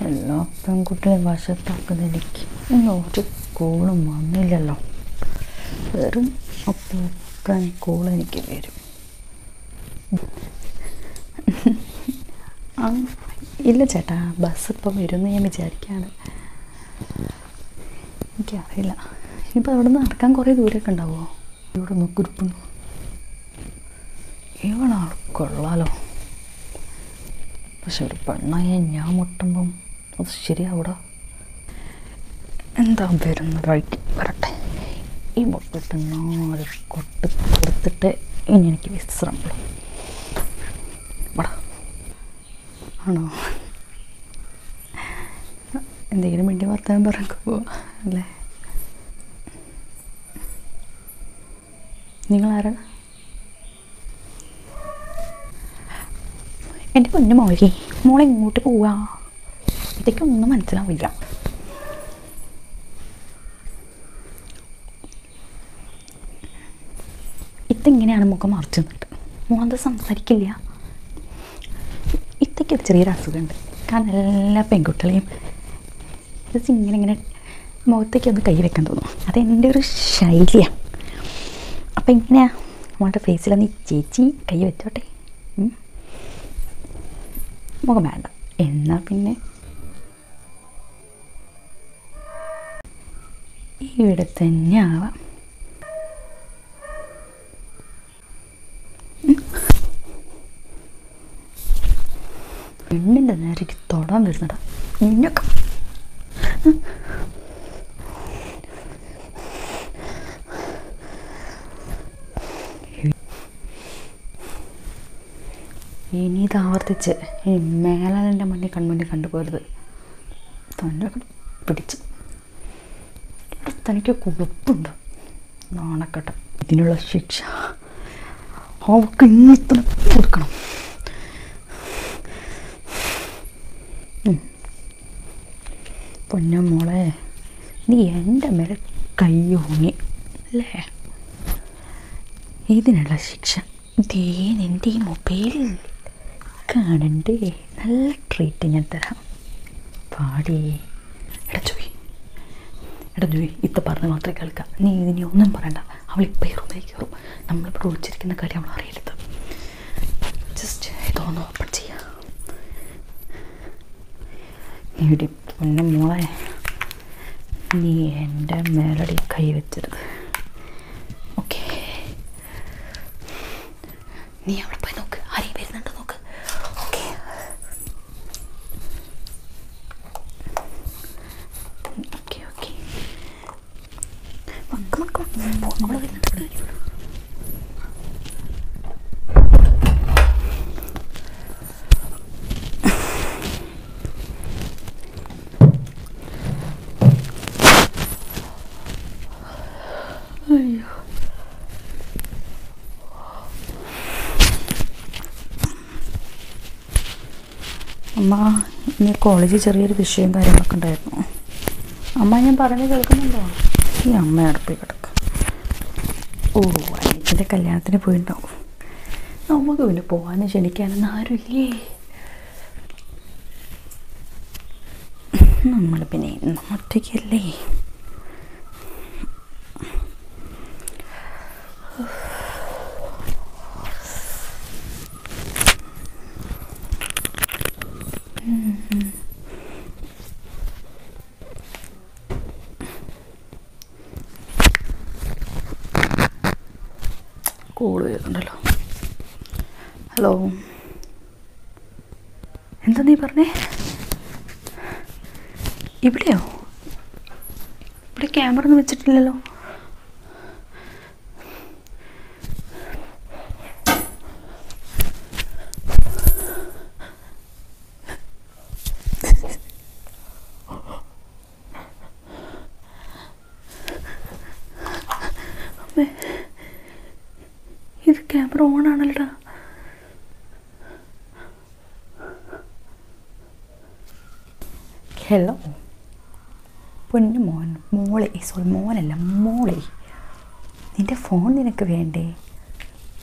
എല്ലാ പെൺകുട്ടികളെയും വശത്താക്കുന്ന എനിക്ക് ഇന്ന് ഒരു കോളും വന്നില്ലല്ലോ. വെറും അപ്പോൾ കോൾ എനിക്ക് വരും. ഇല്ല ചേട്ടാ, ബസ് ഇപ്പോൾ വരുമെന്ന് ഞാൻ വിചാരിക്കുകയാണ്. എനിക്കറിയില്ല, ഇനിയിപ്പോൾ അവിടെ നിന്ന് നടക്കാൻ കുറേ ദൂരമൊക്കെ ഉണ്ടാവുമോ? ഇവിടെ നോക്കിരിക്കുന്നു. ഇവളാൾ കൊള്ളാലോ. പക്ഷെ ഒരു പെണ്ണായ ഞാൻ മുട്ടുമ്പം അത് ശരിയാവൂടാ. എന്താ വരുന്ന വഴിക്ക് വരട്ടെ. ഈ മുട്ടിട്ട് 4 കൊട്ട് കൊടുത്തിട്ട് ഇനി എനിക്ക് വിശ്രമമുള്ളൂ. ആണോ? എന്തെങ്കിലും വേണ്ടി വർത്താനം പറയുമ്പോൾ അല്ലേ? നിങ്ങളാരാ? എൻ്റെ പൊന്നു മോളെ ഇങ്ങോട്ട് പോവാ. ഇതൊക്കെയൊന്നും മനസ്സിലാവില്ല. ഇതെങ്ങനെയാണ് മുഖം മറച്ചു നിന്നിട്ട് മോന്ത സംസാരിക്കില്ല. ഇതൊക്കെ ചെറിയൊരു അസുഖമുണ്ട്. കാരണം എല്ലാ പെൺകുട്ടികളെയും ഇങ്ങനെ മുഖത്തേക്ക് ഒന്ന് കൈ വെക്കാൻ തോന്നും. അതെൻ്റെ ഒരു ശൈലിയാണ്. അപ്പം എങ്ങനെയാ മോളുടെ ഫേസിലൊന്ന് ചേച്ചി കൈ വെച്ചോട്ടെ. മുഖം വേണ്ട എന്നാൽ പിന്നെ ഇവിടെ തന്നെ ആവാം. പെണ്ണിൻ്റെ നേരേക്ക് തൊടാൻ വരുന്നടാ ഇന്നൊക്കെ. ഇനി ഇത് ആവർത്തിച്ച് ഇനി മേലാലിൻ്റെ കൺമുന്നിൽ കണ്ടുപോരുത്. തന്നെ പിടിച്ച് തനിക്ക് കുഴപ്പമുണ്ട്. നാണക്കട്ടെ. ഇതിനുള്ള ശിക്ഷ അവൾക്ക് ഇന്നത്തെ കൊടുക്കണം. പൊന്നു മോളെ, നീ എൻ്റെ മേലെ കയ്യോങ്ങി അല്ലേ? ഇതിനുള്ള ശിക്ഷ ഇതേ നിൻ്റെ ഈ മൊബൈലിൽ കാണണ്ടേ. നല്ല ട്രീറ്റ് ഞാൻ തരാം. പാടി. എടാ ജോയി ഇത്ത പറഞ്ഞ് മാത്രമേ കേൾക്കാം. നീ ഇതിനെ ഒന്നും പറയണ്ട. അവളിപ്പോൾ ഈ റൂമിലേക്ക് കയറും. നമ്മളിപ്പോൾ ഒളിച്ചിരിക്കുന്ന കാര്യം അവൾ അറിയരുത്. ജസ്റ്റ് ഇതൊന്ന് ഓപ്പൺ ചെയ്യാം. ഇവിടെ പൊന്നു മോളെ, നീ എൻ്റെ മേലടി കൈ വെച്ചരുത്. ഓക്കെ, നീ അവിടെ പോയി നോക്ക്. ആരെയും വരുന്നുണ്ടോ നോക്ക്. Okay, okay okay. അവിടെ വരുന്നുണ്ട്. അയ്യോ, അമ്മ ഇനി കോളേജിൽ ചെറിയൊരു വിഷയം കാര്യങ്ങളൊക്കെ ഉണ്ടായിരുന്നു. അമ്മ ഞാൻ പറഞ്ഞ് കേൾക്കുന്നുണ്ടോ? ഈ അമ്മ അടുപ്പിൽ കിടക്കുക. ഓ, അനിയത്തിൻ്റെ കല്യാണത്തിന് പോയിട്ടുണ്ടാവും. നമുക്ക് പിന്നെ പോകാനും ക്ഷണിക്കാനൊന്നും ആരുമില്ലേ. നമ്മൾ പിന്നെ ഒറ്റയ്ക്കല്ലേ. കോള് വരുന്നുണ്ടല്ലോ. ഹലോ, എന്താ നീ പറഞ്ഞേ? ഇവിടെയോ? ഇവിടെ ക്യാമറ ഒന്നും വെച്ചിട്ടില്ലല്ലോ. ഇത് ക്യാമറ ഓൺ ആണല്ലോടാ. ഹലോ പൊന്നു മോളെ, സോറി മോനല്ല മോളെ, നിൻ്റെ ഫോൺ നിനക്ക് വേണ്ടേ?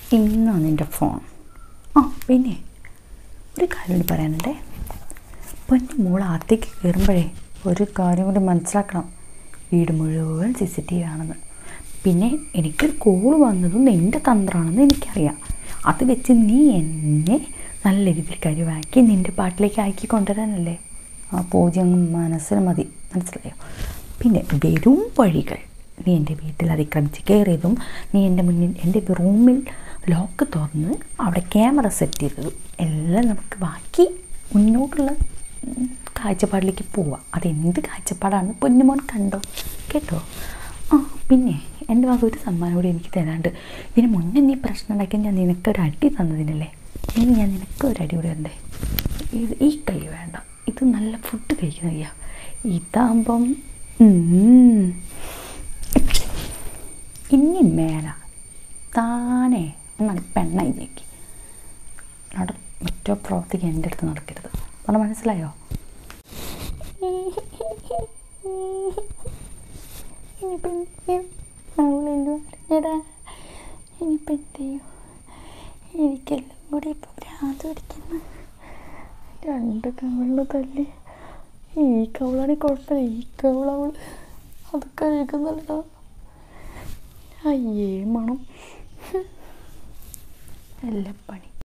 ഇന്നാണ് നിൻ്റെ ഫോൺ. ആ പിന്നെ ഒരു കാര്യം പറയാനുണ്ടേ. പൊന്നു മോൾ അകത്തേക്ക് കയറുമ്പോഴേ ഒരു കാര്യം കൂടി മനസ്സിലാക്കണം, വീട് മുഴുവൻ CCTV ആണെന്ന്. പിന്നെ എനിക്കൊരു കോൾ വന്നതും നിൻ്റെ തന്ത്രമാണെന്ന് എനിക്കറിയാം. അത് വെച്ച് നീ എന്നെ നല്ല രീതിയിൽ കഴിവാക്കി നിൻ്റെ പാട്ടിലേക്ക് ആക്കി കൊണ്ടുവരാനല്ലേ? ആ പൂജ്യം മനസ്സിൽ മതി, മനസ്സിലായോ? പിന്നെ വെറും വഴികൾ, നീ എൻ്റെ വീട്ടിൽ അതിക്രമിച്ച് കയറിയതും, നീ എൻ്റെ മുന്നിൽ എൻ്റെ റൂമിൽ ലോക്ക് തുറന്ന് അവിടെ ക്യാമറ സെറ്റ് ചെയ്തതും എല്ലാം നമുക്ക് ബാക്കി മുന്നോട്ടുള്ള കാഴ്ചപ്പാടിലേക്ക് പോവാം. അതെന്ത് കാഴ്ചപ്പാടാണെന്ന് പൊന്നുമോൻ കണ്ടോ കേട്ടോ? ആ പിന്നെ എൻ്റെ വക ഒരു സമ്മാനം കൂടി എനിക്ക് തരാണ്ട്. ഇതിന് മുന്നേ നീ പ്രശ്നം ഉണ്ടാക്കി ഞാൻ നിനക്കൊരു അടി തന്നതിനല്ലേ, ഇനി ഞാൻ നിനക്കൊരു അടി കൂടി തരണ്ടേ? ഈ കൈ വേണ്ട, ഇത് നല്ല ഫുഡ് കഴിക്കുന്ന കയ്യാ. ഇതാകുമ്പം ഇനി മേല താനേ എന്നാണ് പെണ്ണായി നോക്കി അവിടെ മറ്റോ പ്രവർത്തിക്ക് എൻ്റെ അടുത്ത് നടക്കരുത്. പറഞ്ഞാൽ മനസ്സിലായോ? ഇനിയിപ്പോൾ എന്ത് ചെയ്യും? എനിക്കെല്ലാം കൂടി ഇപ്പോൾ ഭ്രാന്ത് പിടിക്കുന്നു. 2 കവളിൽ തല്ലി. ഈ കവളാണെങ്കിൽ കുഴപ്പമില്ല, ഈ കവളവൾ അത് കഴുകുന്നല്ലോ. അയ്യേ മണം എല്ലാം പണി.